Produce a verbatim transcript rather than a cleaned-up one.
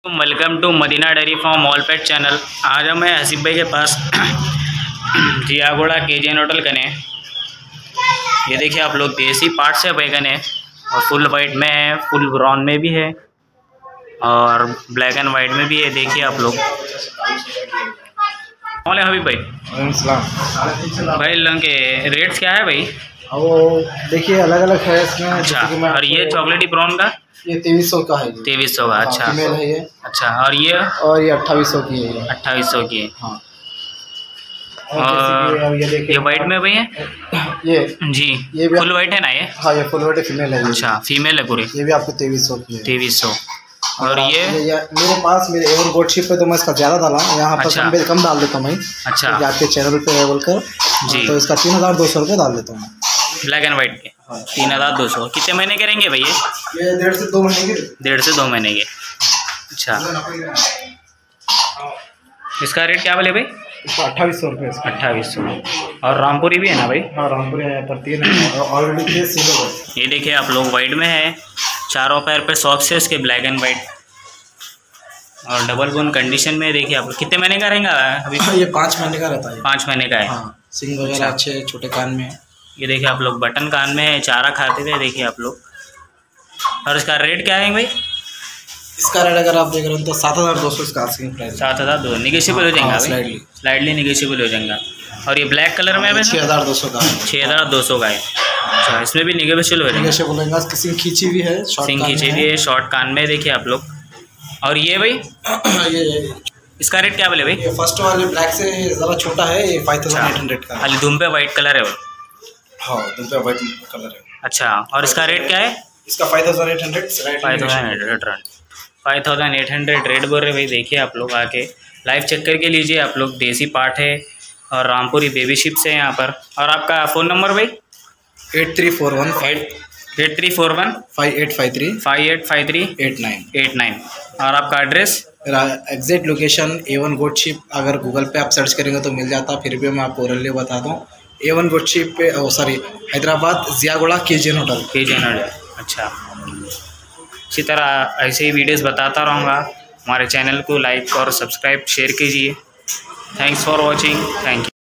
Welcome to Madina dairy farm all pet channel. आज हम हैं हसीब भाई के पास जियागोड़ा केजीएन होटल कने। ये देखिए आप लोग, देसी पार्ट से बैगन है और फुल वाइट में है, फुल ब्राउन में भी है और ब्लैक एंड वाइट में भी है। देखिए आप लोग। कौन है हबीब भाई? भाई लंग के रेट्स क्या है भाई? वो देखिए अलग अलग है इसमें। अच्छा, और ये चॉकलेटी ब्राउन का ये तेईस सौ का है। तेईस सौ का। अच्छा फीमेल है ये। अच्छा, और ये और ये अट्ठाईस सौ की है। अट्ठाईस सौ की है। हाँ। और और ये देखिए ये वाइट में भाई है ये जी, ये भी फुल वाइट है ना ये? हाँ, ये फुल वाइट फीमेल है। अच्छा, फीमेल है पूरी। ये भी आपको तेईस सौ की है। तेईस सौ। और ये, ये, ये मेरे पास मेरे एवन गोट शिप पे तो मैं इसका ज़्यादा डाला, यहाँ पर अच्छा। कम कम डाल देता हूँ मैं। अच्छा तो आपके चैनल पे है बोलकर जी, तो इसका तीन हज़ार दो सौ रुपये डाल देता हूँ। ब्लैक एंड वाइट के तीन हज़ार दो सौ। कितने महीने के रहेंगे भैया? ये डेढ़ से दो महीने के। डेढ़ से दो महीने के। अच्छा, इसका रेट क्या बोले भाई? इसका अट्ठाईस सौ रुपये। अट्ठाईस सौ। और रामपुरी भी है ना भाई? हाँ, रामपुरी है पर तीन है ऑलरेडी। ये देखिए आप लोग, वाइट में है, चारों पैर पे सॉफ्ट से इसके, ब्लैक एंड वाइट और डबल बोन कंडीशन में। देखिए आप लोग, कितने महीने का रहेगा अभी? ये पाँच महीने का रहता है। पाँच महीने का है। हाँ, सिंग वगैरह अच्छे, छोटे कान में। ये देखिए आप लोग, बटन कान में है, चारा खाते थे। देखिए आप लोग। और इसका रेट क्या है भाई? इसका रेट अगर आप देख रहे हो तो सात हज़ार दो सौ इसका आस्किंग प्राइस। सात हज़ार दो निगेशियबल हो जाएगा? स्लाइडली स्लाइडली निगेशियबल हो जाएगा। और ये ब्लैक कलर में है छः हज़ार दो सौ का। छः हज़ार दो सौ का है। अच्छा, इसमें भी निगेशियबल हो जाएगा। निगेशियबल होगा। इसकी सिंग खींची भी है, सिंग खींची भी है, शॉर्ट कान में। देखिए आप लोग। और ये भाई ये इसका रेट क्या बोले भाई? ये फर्स्ट वाले ब्लैक से ज़रा छोटा है, ये फाइव थाउजेंड एट हंड्रेड का। खाली धूम पे वाइट कलर है वो? हाँ, धूम पे वाइट कलर है। अच्छा, और इसका रेट क्या है? इसका five thousand eight hundred. Five thousand eight hundred five thousand eight hundred rate बोल रहे भाई। देखिए आप लोग, आके लाइव चेक करके लीजिए आप लोग। देसी पार्ट है और रामपुरी बेबी शिप्स है यहाँ पर। और आपका फ़ोन नंबर भाई? Eight three four one five eight three four one five eight five three five eight five three eight nine eight nine. और आपका address? Exact location Avon goat ship, अगर Google पे आप सर्च करेंगे तो मिल जाता। फिर भी मैं आपको ओरली बता दूँ, एवन गोट शिप पे, sorry Hyderabad Jiyaguda KGN hotel. KGN hotel. अच्छा, इसी तरह ऐसे ही वीडियोस बताता रहूँगा। हमारे चैनल को लाइक और सब्सक्राइब शेयर कीजिए। Thanks for watching. Thank you.